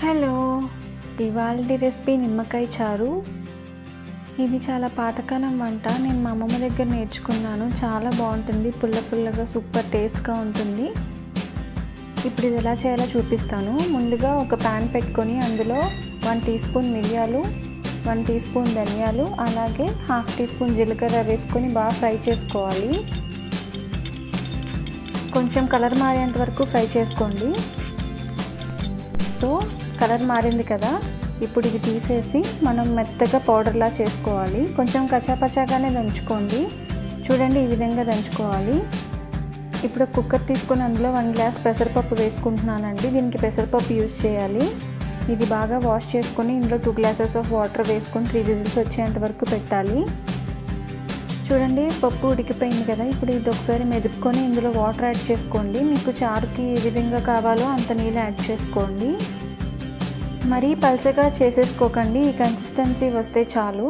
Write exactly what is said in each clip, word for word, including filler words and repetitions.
Hello, ఇవాల్టి recipe నిమ్మకాయ చారు. ఇది చాలా పాతకాలం వంట. నేను మా అమ్మమ్మ దగ్గర నేర్చుకున్నాను. చాలా బాగుంటుంది, పుల్ల పుల్లగా సూపర్ టేస్ట్గా ఉంటుంది. ఇప్పుడు ఇది ఎలా చేయాలో చూపిస్తాను. ముందుగా ఒక ప్యాన్ పెట్టుకొని అందులో వన్ టీ స్పూన్ మిరియాలు, వన్ టీ స్పూన్ ధనియాలు, అలాగే హాఫ్ టీ స్పూన్ జీలకర్ర వేసుకొని బాగా ఫ్రై చేసుకోవాలి. కొంచెం కలర్ మారేంత వరకు ఫ్రై చేసుకోండి. సో కలర్ మారింది కదా, ఇప్పుడు ఇది తీసేసి మనం మెత్తగా పౌడర్లా చేసుకోవాలి. కొంచెం కచ్చాపచ్చాగానే దంచుకోండి. చూడండి, ఈ విధంగా దంచుకోవాలి. ఇప్పుడు కుక్కర్ తీసుకొని అందులో వన్ గ్లాస్ పెసరపప్పు వేసుకుంటున్నానండి. దీనికి పెసరపప్పు యూజ్ చేయాలి. ఇది బాగా వాష్ చేసుకొని ఇందులో టూ గ్లాసెస్ ఆఫ్ వాటర్ వేసుకొని త్రీ విజిల్స్ వచ్చేంత వరకు పెట్టాలి. చూడండి, పప్పు ఉడికిపోయింది కదా. ఇప్పుడు ఇది ఒకసారి మెదుపుకొని ఇందులో వాటర్ యాడ్ చేసుకోండి. మీకు చారుకి ఏ విధంగా కావాలో అంత నీళ్ళు యాడ్ చేసుకోండి. మరీ పల్చగా చేసేసుకోకండి, ఈ కన్సిస్టెన్సీ వస్తే చాలు.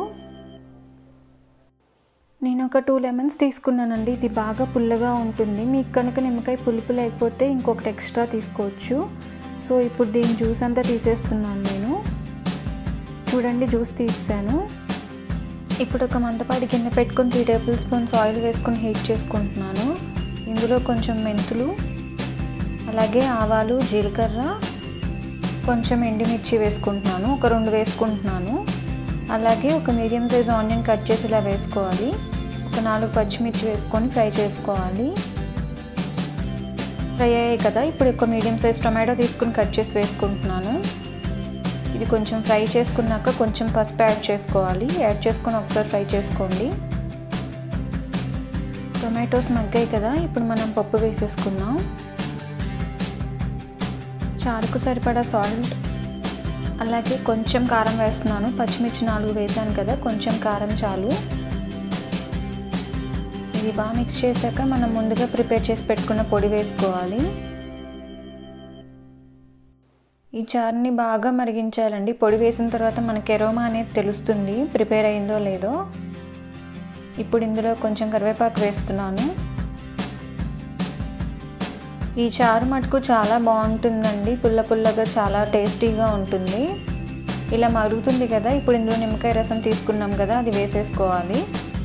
నేను ఒక టూ లెమన్స్ తీసుకున్నానండి. ఇది బాగా పుల్లగా ఉంటుంది. మీకు కనుక నిమ్మకాయ పులుపు లేకపోతే ఇంకొకటి ఎక్స్ట్రా తీసుకోవచ్చు. సో ఇప్పుడు దీని జ్యూస్ అంతా తీసేస్తున్నాను నేను. చూడండి, జ్యూస్ తీసాను. ఇప్పుడు ఒక మందపాటి గిన్నె పెట్టుకొని త్రీ టేబుల్ స్పూన్స్ ఆయిల్ వేసుకొని హీట్ చేసుకుంటున్నాను. ఇందులో కొంచెం మెంతులు, అలాగే ఆవాలు, జీలకర్ర, కొంచెం ఎండుమిర్చి వేసుకుంటున్నాను. ఒక రెండు వేసుకుంటున్నాను. అలాగే ఒక మీడియం సైజ్ ఆనియన్ కట్ చేసి ఇలా వేసుకోవాలి. ఒక నాలుగు పచ్చిమిర్చి వేసుకొని ఫ్రై చేసుకోవాలి. ఫ్రై అయ్యాయి కదా, ఇప్పుడు ఒక మీడియం సైజ్ టొమాటో తీసుకుని కట్ చేసి వేసుకుంటున్నాను. ఇది కొంచెం ఫ్రై చేసుకున్నాక కొంచెం పసుపు యాడ్ చేసుకోవాలి. యాడ్ చేసుకొని ఒకసారి ఫ్రై చేసుకోండి. టొమాటోస్ మగ్గాయి కదా, ఇప్పుడు మనం పప్పు వేసేసుకుందాం. చారుకు సరిపడా సాల్ట్, అలాగే కొంచెం కారం వేస్తున్నాను. పచ్చిమిర్చి నాలుగు వేసాను కదా, కొంచెం కారం చాలు. ఇది బాగా మిక్స్ చేశాక మనం ముందుగా ప్రిపేర్ చేసి పెట్టుకున్న పొడి వేసుకోవాలి. ఈ చారుని బాగా మరిగించాలండి. పొడి వేసిన తర్వాత మనకి ఎరోమా అనేది తెలుస్తుంది ప్రిపేర్ అయిందో లేదో. ఇప్పుడు ఇందులో కొంచెం కరివేపాకు వేస్తున్నాను. ఈ చారు మటుకు చాలా బాగుంటుందండి. పుల్ల పుల్లగా చాలా టేస్టీగా ఉంటుంది. ఇలా మరుగుతుంది కదా, ఇప్పుడు ఇందులో నిమ్మకాయ రసం తీసుకున్నాం కదా, అది వేసేసుకోవాలి.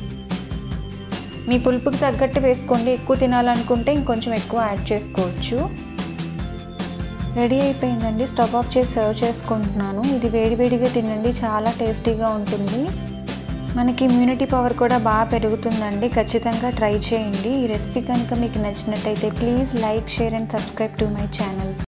మీ పులుపుకి తగ్గట్టు వేసుకోండి. ఎక్కువ తినాలనుకుంటే ఇంకొంచెం ఎక్కువ యాడ్ చేసుకోవచ్చు. రెడీ అయిపోయిందండి. స్టవ్ ఆఫ్ చేసి సర్వ్ చేసుకుంటున్నాను. ఇది వేడివేడిగా తినండి, చాలా టేస్టీగా ఉంటుంది. మనకి ఇమ్యూనిటీ పవర్ కూడా బాగా పెరుగుతుందండి. ఖచ్చితంగా ట్రై చేయండి. ఈ రెసిపీ కనుక మీకు నచ్చినట్టయితే please like, share and subscribe to my channel.